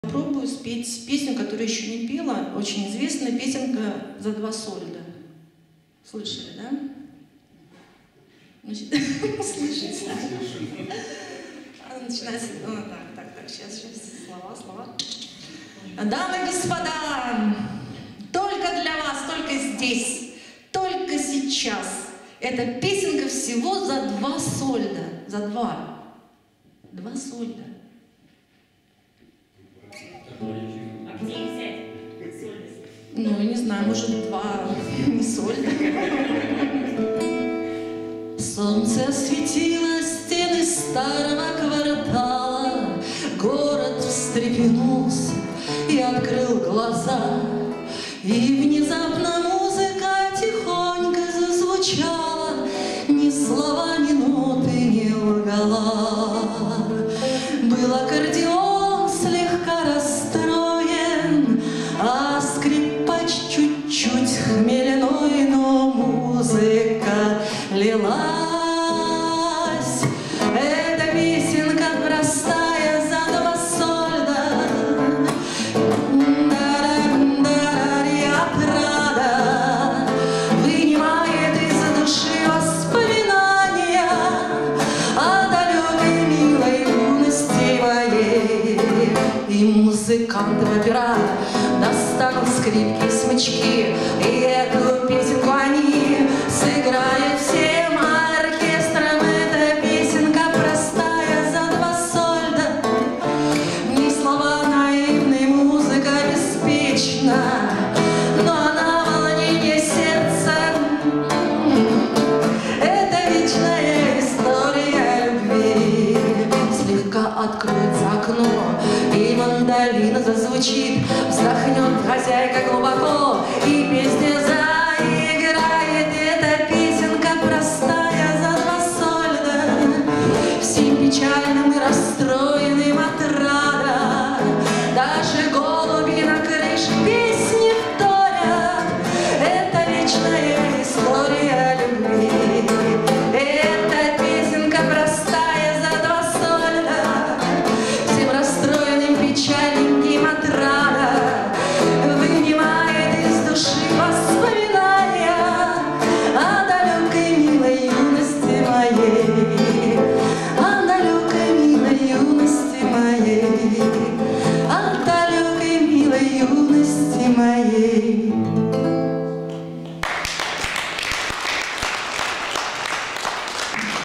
Попробую спеть песню, которую еще не пела, очень известная песенка «За два сольда». Слышали, да? Слышите? Начинается... Так, сейчас, слова. Дамы и господа, только для вас, только здесь, только сейчас. Эта песенка всего за два сольда. За два. Два сольда. А где их взять? Сольда? Ну, я не знаю, может, два не сольда. Солнце осветило стены старого квартала, город встрепенулся и открыл глаза, и внезапно музыка тихонько зазвучала, ни слова, ни ноты не лгала. Был аккордеон слегка расстроен, а скрипач чуть-чуть хмельной, но музыка лилась. Эта песенка простая за два сольда. Отрада вынимает из души воспоминания о далекой милой юности моей. И музыканты в опера достанут скрипки и смычки, и эту песенку они сыграют всем оркестром. Эта песенка простая за два сольда, ни слова наивной, музыка беспечна, но она волнение сердца. Это вечная история любви. Слегка откроется окно, и мандолина зазвучит, вздохнет хозяйка глубоко, и песня